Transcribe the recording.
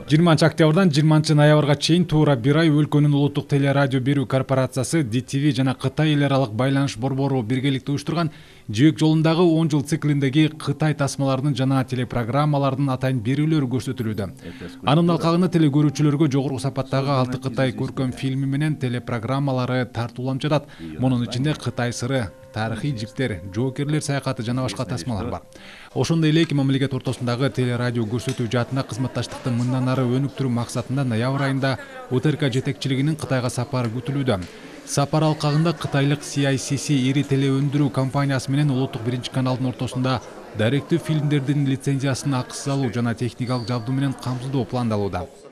20 октябрдан 20 ноябрга чейин туура бир ай өлкөнүн улуттук телерадио берүү корпорациясы DTV жана Кытай эл аралык байланыш борбору биргеликте уюштурган жибек жолундагы 10 жыл циклиндеги Кытай тасмаларынын жана телепрограммалардын атайын берүүлөрү көрсөтүлүүдө. Анын алкагында теле көрүүчүлөргө жогорку сапаттагы 6 Кытай көркөм фильми менен телепрограммалары тартууланып жатат. Мунун ичинде Кытай сыры, тарыхый жиптер, жоокерлер саякаты жана башка тасмалар бар. Ошондой эле эки мамлекет ортосундагы телерадио көрсөтүү жаатында кызматташтыкты мындан ары өнүктүрүү максатында ноябрь айында УТРК жетекчилигинин Кытайга сапары күтүлүүдө. Сапар алкагында кытайлык CICC ири теле өндүрүү компаниясы менен улуттук биринчи каналдын ортосунда даректүү фильмдердин лицензиясын акысыз алуу жана техникалык жабдуу менен камсыздоо пландалууда.